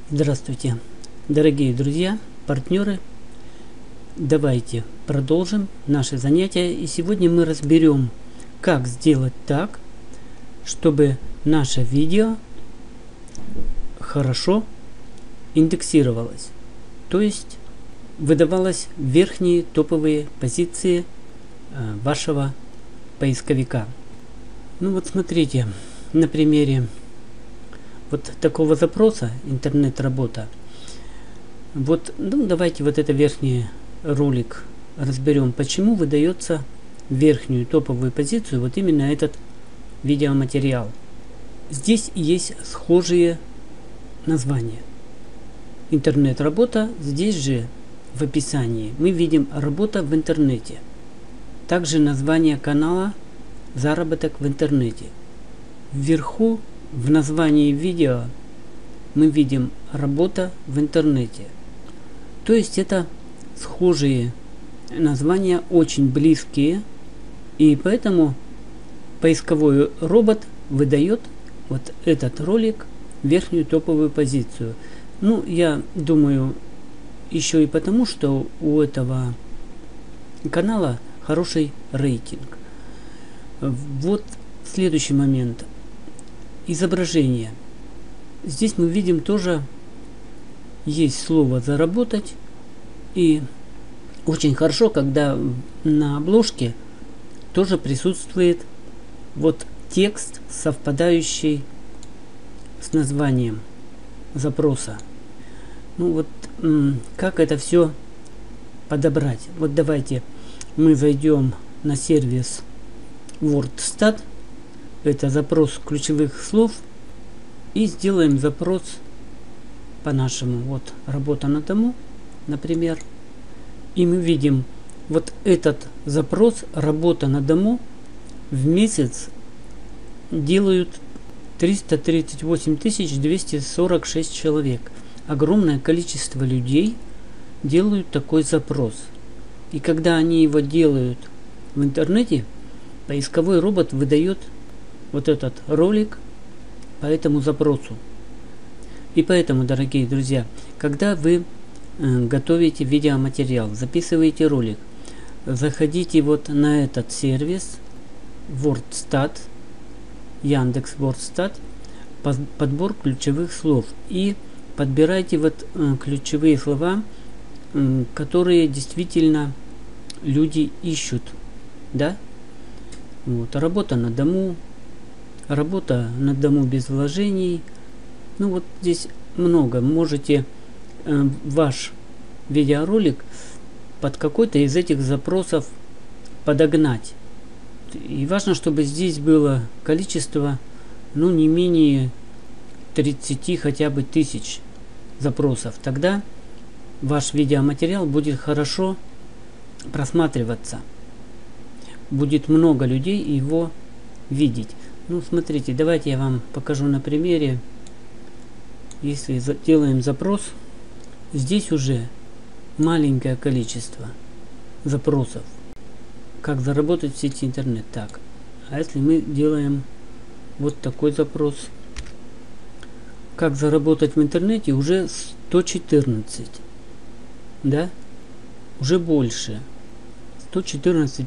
Здравствуйте, дорогие друзья, партнеры. Давайте продолжим наши занятия. И сегодня мы разберем, как сделать так, чтобы наше видео хорошо индексировалось. То есть выдавалось в верхние топовые позиции вашего поисковика. Ну вот смотрите, на примере вот такого запроса интернет-работа. Вот, давайте вот это верхний ролик разберем, почему выдается в верхнюю топовую позицию вот именно этот видеоматериал. Здесь есть схожие названия. Интернет-работа, здесь же в описании мы видим работа в интернете. Также название канала заработок в интернете. Вверху в названии видео мы видим работа в интернете. То есть это схожие названия, очень близкие, и поэтому поисковой робот выдает вот этот ролик в верхнюю топовую позицию. Ну, я думаю, еще и потому, что у этого канала хороший рейтинг. Вот следующий момент. Изображение. Здесь мы видим тоже есть слово заработать, и очень хорошо, когда на обложке тоже присутствует вот текст, совпадающий с названием запроса. Ну вот как это все подобрать? Вот давайте мы зайдем на сервис WordStat. Это запрос ключевых слов, и сделаем запрос по-нашему. Вот работа на дому, например, и мы видим вот этот запрос работа на дому в месяц делают 338 246 человек. Огромное количество людей делают такой запрос, и когда они его делают в интернете, поисковой робот выдает вот этот ролик по этому запросу. И поэтому, дорогие друзья, когда вы готовите видеоматериал, записываете ролик, заходите вот на этот сервис WordStat, Яндекс WordStat, подбор ключевых слов, и подбирайте вот ключевые слова, которые действительно люди ищут, да? Вот, работа на дому, работа на дому без вложений. Ну вот здесь много. Можете ваш видеоролик под какой-то из этих запросов подогнать. И важно, чтобы здесь было количество, ну, не менее 30 хотя бы тысяч запросов. Тогда ваш видеоматериал будет хорошо просматриваться. Будет много людей его видеть. Ну, смотрите, давайте я вам покажу на примере. Если делаем запрос, здесь уже маленькое количество запросов. Как заработать в сети интернет. Так, а если мы делаем вот такой запрос, как заработать в интернете, уже 114, да, уже больше, 114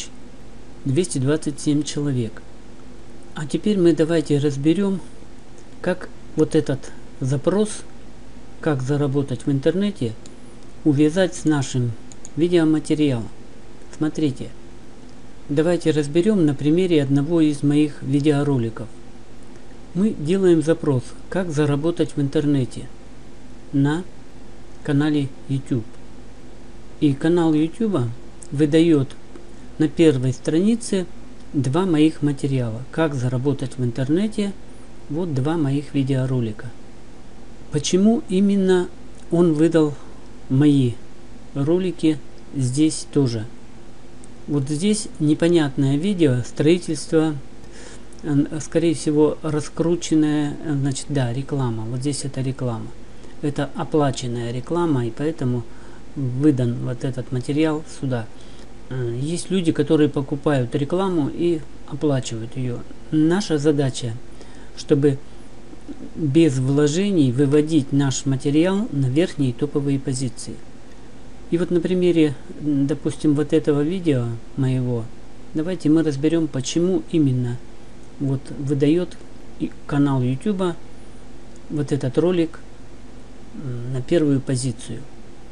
227 человек. А теперь мы давайте разберем, как вот этот запрос, как заработать в интернете, увязать с нашим видеоматериалом. Смотрите, давайте разберем на примере одного из моих видеороликов. Мы делаем запрос, как заработать в интернете на канале YouTube. И канал YouTube выдает на первой странице два моих материала. Как заработать в интернете. Вот два моих видеоролика. Почему именно он выдал мои ролики здесь тоже? Вот здесь непонятное видео, строительство, скорее всего раскрученная, значит, да, реклама. Вот здесь это реклама. Это оплаченная реклама, и поэтому выдан вот этот материал сюда. Есть люди, которые покупают рекламу и оплачивают ее. Наша задача, чтобы без вложений выводить наш материал на верхние топовые позиции. И вот на примере, допустим, вот этого видео моего, давайте мы разберем, почему именно вот выдает канал YouTube вот этот ролик на первую позицию.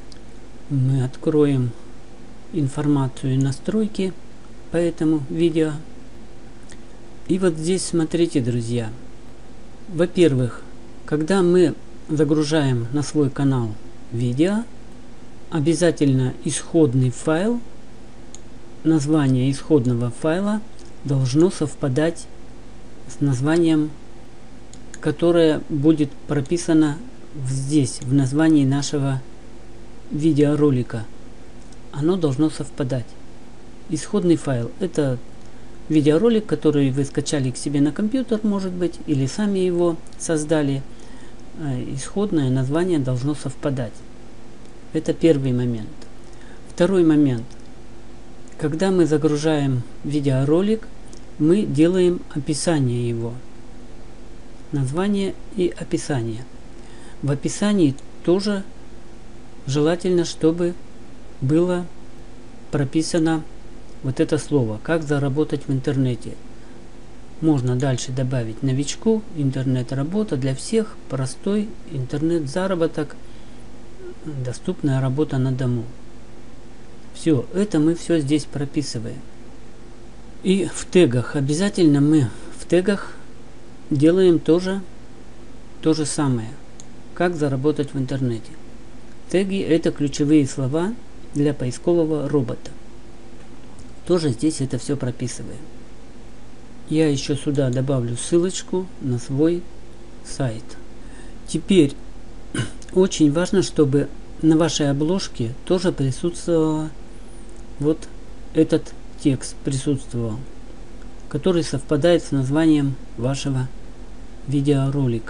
Мы откроем информацию и настройки по этому видео. И вот здесь смотрите, друзья. Во-первых, когда мы загружаем на свой канал видео, обязательно исходный файл, название исходного файла должно совпадать с названием, которое будет прописано здесь, в названии нашего видеоролика. Оно должно совпадать. Исходный файл — это видеоролик, который вы скачали к себе на компьютер, может быть, или сами его создали. Исходное название должно совпадать. Это первый момент. Второй момент. Когда мы загружаем видеоролик, мы делаем описание его. Название и описание. В описании тоже желательно, чтобы было прописано вот это слово, как заработать в интернете. Можно дальше добавить новичку, интернет-работа для всех, простой интернет-заработок, доступная работа на дому. Все, это мы все здесь прописываем. И в тегах, обязательно мы в тегах делаем то же самое, как заработать в интернете. Теги — это ключевые слова для поискового робота. Тоже здесь это все прописываем. Я еще сюда добавлю ссылочку на свой сайт. Теперь очень важно, чтобы на вашей обложке тоже присутствовал вот этот текст, который совпадает с названием вашего видеоролика.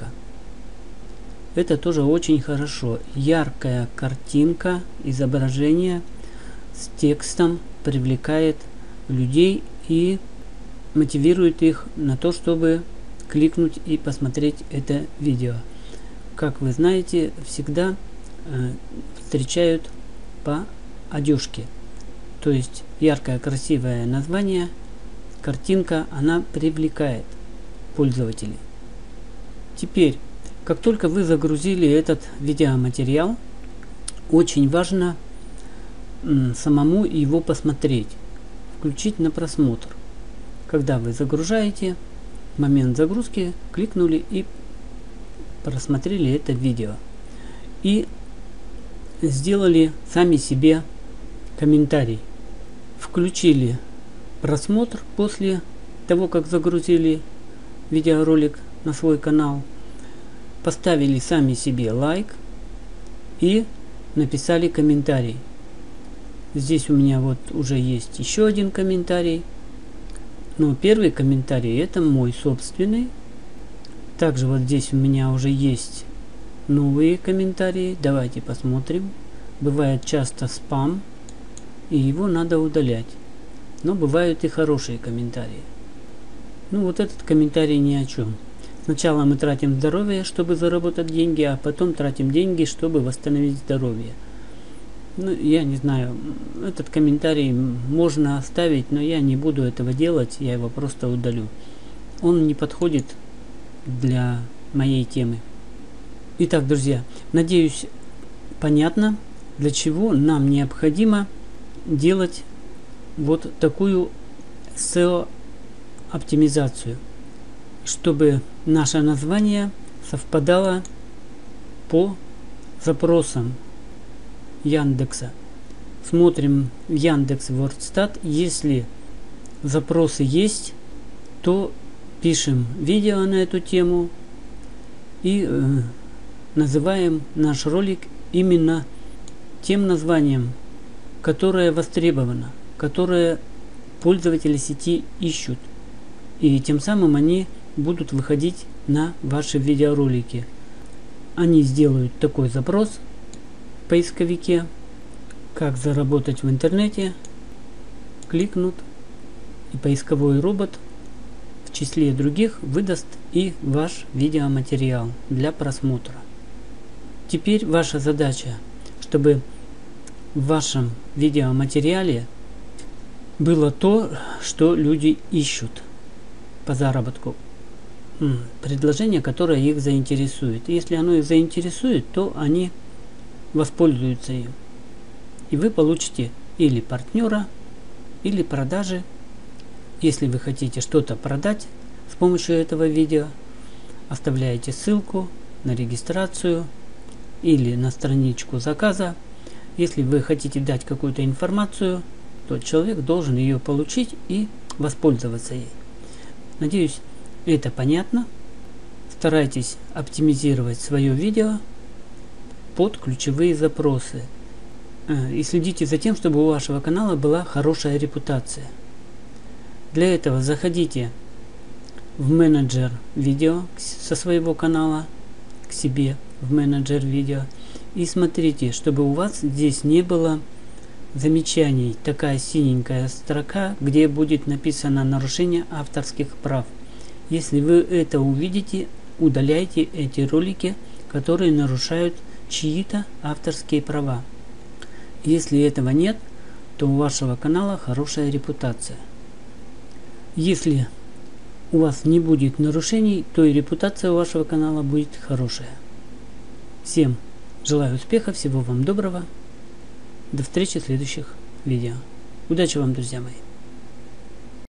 Это тоже очень хорошо. Яркая картинка, изображение с текстом привлекает людей и мотивирует их на то, чтобы кликнуть и посмотреть это видео. Как вы знаете, всегда встречают по одежке. То есть яркое, красивое название, картинка, она привлекает пользователей. Теперь, как только вы загрузили этот видеоматериал, очень важно самому его посмотреть, включить на просмотр. Когда вы загружаете, в момент загрузки кликнули и просмотрели это видео. И сделали сами себе комментарий. Включили просмотр после того, как загрузили видеоролик на свой канал. Поставили сами себе лайк и написали комментарий. Здесь у меня вот уже есть еще один комментарий. Но первый комментарий — это мой собственный. Также вот здесь у меня уже есть новые комментарии. Давайте посмотрим. Бывает часто спам, и его надо удалять. Но бывают и хорошие комментарии. Ну вот этот комментарий ни о чем. Сначала мы тратим здоровье, чтобы заработать деньги, а потом тратим деньги, чтобы восстановить здоровье. Ну, я не знаю, этот комментарий можно оставить, но я не буду этого делать, я его просто удалю. Он не подходит для моей темы. Итак, друзья, надеюсь, понятно, для чего нам необходимо делать вот такую SEO-оптимизацию, чтобы наше название совпадало по запросам Яндекса. Смотрим в Яндекс.Вордстат. Если запросы есть, то пишем видео на эту тему и называем наш ролик именно тем названием, которое востребовано, которое пользователи сети ищут. И тем самым они будут выходить на ваши видеоролики. Они сделают такой запрос в поисковике, как заработать в интернете, кликнут, и поисковой робот в числе других выдаст и ваш видеоматериал для просмотра. Теперь ваша задача, чтобы в вашем видеоматериале было то, что люди ищут по заработку. Предложение, которое их заинтересует. Если оно их заинтересует, то они воспользуются им. И вы получите или партнера, или продажи. Если вы хотите что-то продать с помощью этого видео, оставляете ссылку на регистрацию или на страничку заказа. Если вы хотите дать какую-то информацию, то человек должен ее получить и воспользоваться ей. Надеюсь, это понятно. Старайтесь оптимизировать свое видео под ключевые запросы. И следите за тем, чтобы у вашего канала была хорошая репутация. Для этого заходите в менеджер видео со своего канала к себе в менеджер видео и смотрите, чтобы у вас здесь не было замечаний, такая синенькая строка, где будет написано нарушение авторских прав. Если вы это увидите, удаляйте эти ролики, которые нарушают чьи-то авторские права. Если этого нет, то у вашего канала хорошая репутация. Если у вас не будет нарушений, то и репутация у вашего канала будет хорошая. Всем желаю успеха, всего вам доброго. До встречи в следующих видео. Удачи вам, друзья мои!